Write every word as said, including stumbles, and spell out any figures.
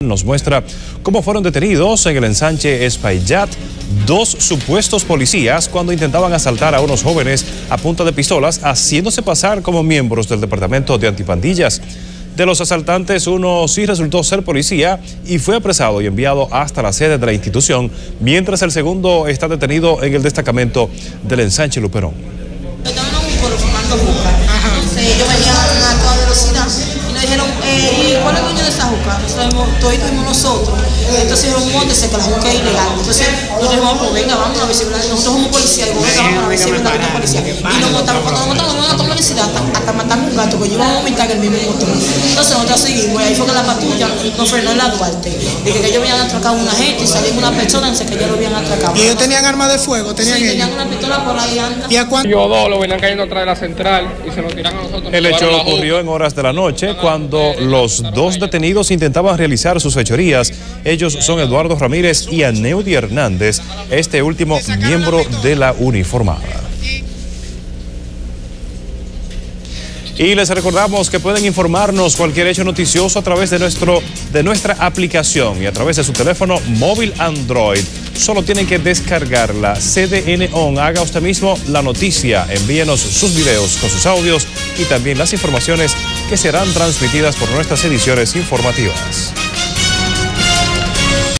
Nos muestra cómo fueron detenidos en el ensanche Espaillat dos supuestos policías cuando intentaban asaltar a unos jóvenes a punta de pistolas, haciéndose pasar como miembros del Departamento de Antipandillas. De los asaltantes, uno sí resultó ser policía y fue apresado y enviado hasta la sede de la institución, mientras el segundo está detenido en el destacamento del ensanche Luperón. Ellos venían a toda velocidad y nos dijeron, eh, ¿y cuál es el dueño de esa juca? Nosotros tuvimos nosotros. Entonces dijeron, móntese que la juca es ilegal. Entonces nosotros dijimos, pues venga, vamos a ver si nosotros somos policía, y venga, vamos a ver si es verdad que es policía. Y nos montamos, cuando nos montamos, nos montamos velocidad hasta, hasta matar un gato, que yo iba a vomitar en el mismo motor. Entonces nosotros seguimos, y ahí fue que la patrulla nos frenó en la Duarte. Y que ellos habían atracado a una gente y salimos una persona, dice que ellos lo habían atracado. ¿Y ellos tenían armas de fuego? ¿Tenían, sí, tenían una pistola por ahí anda. ¿Y a cuánto? Yo dos lo venían cayendo atrás de la central y se nos tiran a nosotros. El hecho ocurrió en horas de la noche cuando los dos detenidos intentaban realizar sus fechorías. Ellos son Eduardo Ramírez y Aneudi Hernández, este último miembro de la uniformada. Y les recordamos que pueden informarnos cualquier hecho noticioso a través de, nuestro, de nuestra aplicación y a través de su teléfono móvil Android. Solo tienen que descargarla. C D N O N, haga usted mismo la noticia, envíenos sus videos con sus audios y también las informaciones que serán transmitidas por nuestras ediciones informativas.